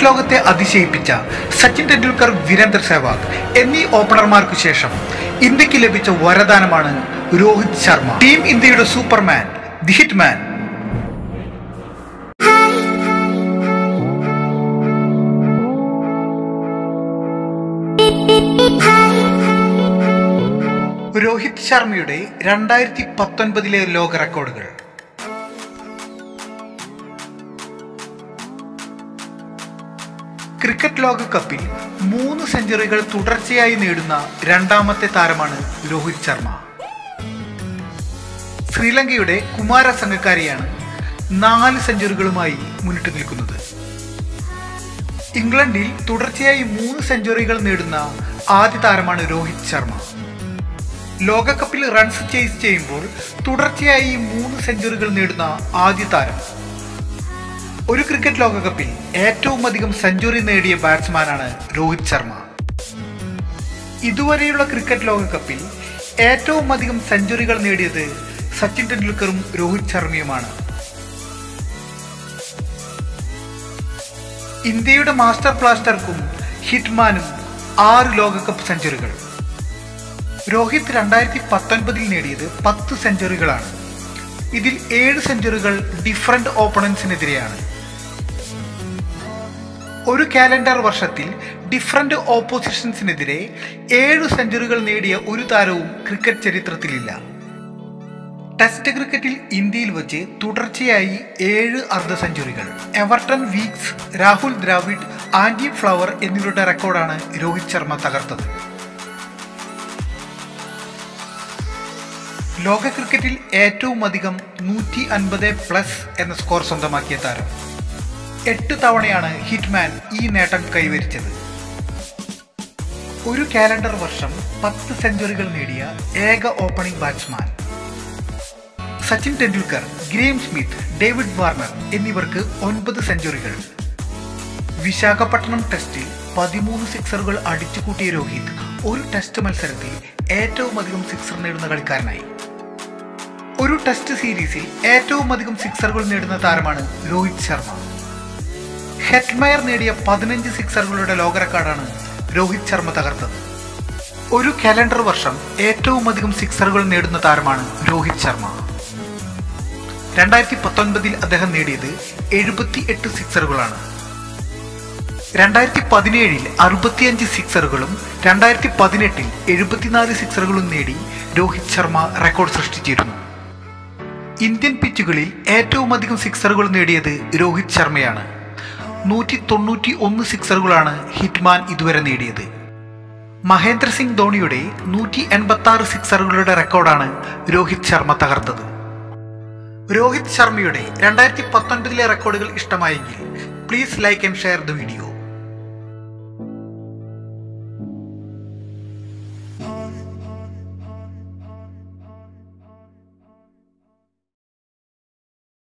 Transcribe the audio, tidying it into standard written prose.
Cricket ലോകത്തെ അതിശയിപ്പിച്ച സച്ചിൻ ടെണ്ടുൽക്കർ, വീരേന്ദർ സെവാഗ് എന്നീ ഓപ്പണർമാർക്കു ശേഷം ഇന്ത്യക്ക് ലഭിച്ച വരദാനമാണ് രോഹിത് ശർമ്മ. ടീം ഇന്ത്യയുടെ സൂപ്പർമാൻ, ദി ഹിറ്റ്മാൻ. രോഹിത് ശർമ്മയുടെ 2019 ലോക റെക്കോർഡുകൾ. ക്രിക്കറ്റ് ലോകകപ്പിൽ 3 സെഞ്ചുറികൾ തുടർച്ചയായി നേടുന്ന രണ്ടാമത്തെ താരമാണ് രോഹിത് ശർമ്മ. ശ്രീലങ്കയുടെ കുമാര സംഗക്കാരിയാണ് 4 സെഞ്ചുറികളുമായി മുന്നിട്ട് നിൽക്കുന്നത്. ഇംഗ്ലണ്ടിൽ തുടർച്ചയായി 3 സെഞ്ചുറികൾ നേടുന്ന ആദ്യ താരമാണ് രോഹിത് ശർമ്മ. ലോകകപ്പിൽ റൺസ് ചേസ് ചെയ്യുമ്പോൾ തുടർച്ചയായി 3 സെഞ്ചുറികൾ നേടുന്ന ആദ്യ താരം. ഒരു ക്രിക്കറ്റ് ലോകകപ്പിൽ ഏറ്റവും അധികം സെഞ്ചുറി നേടിയ ബാറ്റ്സ്മാനാണ് രോഹിത് ശർമ്മ. ഇതുവരെയുള്ള ക്രിക്കറ്റ് ലോകകപ്പിൽ ഏറ്റവും അധികം സെഞ്ചുറികൾ നേടിയത് സച്ചിൻ ടെണ്ടുൽക്കറും രോഹിത് ശർമ്മയുമാണ്. ഇന്ത്യയുടെ മാസ്റ്റർ ബ്ലാസ്റ്റർക്കും ഹിറ്റ്മാനും 6 ലോകകപ്പ് സെഞ്ചുറികൾ. രോഹിത് 2019 നേടിയത് 10 സെഞ്ചുറികളാണ്. ഇതിൽ 7 സെഞ്ചുറികൾ ഡിഫറന്റ് ഓപ്പണൻസിനെതിരെയാണ്. ഒരു കാലണ്ടർ വർഷത്തിൽ ഡിഫറന്റ് ഓപ്പോസിഷൻസിനെതിരെ 7 സെഞ്ചുറികൾ നേടിയ ഒരു താരവും ക്രിക്കറ്റ് ചരിത്രത്തിലില്ല. ടെസ്റ്റ് ക്രിക്കറ്റിൽ ഇന്ത്യയിൽ വച്ച് തുടർച്ചയായി 7 അർദ്ധ സെഞ്ചുറികൾ. Everton Weekes, Rahul Dravid, Andy Flower എന്നിവരുടെ റെക്കോർഡാണ് രോഹിത് ശർമ്മ തകർത്തത്. ലോക ക്രിക്കറ്റിൽ ഏറ്റവും അധികം 150+ എന്ന സ്കോർ സ്വന്തമാക്കിയ താരം. 8 തവണയാണ് ഹിറ്റ്മാൻ ഈ നേട്ടം കൈവരിച്ചത്. ഒരു കാലണ്ടർ വർഷം 10 സെഞ്ചുറികൾ നേടിയ ഏക opening batsman. Sachin Tendulkar, Graeme Smith, David Warner എന്നിവർക്ക് 9 സെഞ്ചുറികൾ. വിശാഖപട്ടണം ടെസ്റ്റിൽ 13 സിക്സറുകൾ അടിച്ചുകൂട്ടിയ രോഹിത് ഒരു ടെസ്റ്റ് മത്സരത്തിൽ ഏറ്റവും അധികം സിക്സർ നേടുന്ന കളിക്കാരനായി. ഒരു ടെസ്റ്റ് സീരീസിൽ ഏറ്റവും അധികം സിക്സറുകൾ നേടുന്ന താരമാണ് രോഹിത് ശർമ്മ. ഹെറ്റ്മയർ നേടിയ 15 സിക്സറുകളുടെ ലോക റെക്കോർഡാണ് രോഹിത് ശർമ്മ തകർത്തത്. ഒരു കാലണ്ടർ വർഷം ഏറ്റവും അധികം സിക്സറുകൾ നേടുന്ന താരമാണ് രോഹിത് ശർമ്മ. 2019 അദ്ദേഹം നേടിയത് 78 സിക്സറുകളാണ്. 2017 65 സിക്സറുകളും 2018 74 സിക്സറുകളും നേടി രോഹിത് ശർമ്മ റെക്കോർഡ് സൃഷ്ടിച്ചിരുന്നു. ഇന്ത്യൻ പിച്ചുകളിൽ ഏറ്റവും അധികം സിക്സറുകൾ നേടിയത് രോഹിത് ശർമ്മയാണ്. 191 സിക്സറുകളാണ് ഹിറ്റ്മാൻ ഇതുവരെ നേടിയത്. മഹേന്ദ്ര സിംഗ് ധോണിയുടെ 186 സിക്സറുകളുടെ റെക്കോർഡാണ് രോഹിത് ശർമ്മ തകർത്തത്. രോഹിത് ശർമ്മയുടെ 2019 റെക്കോർഡുകൾ ഇഷ്ടമായെങ്കിൽ please like and share the video.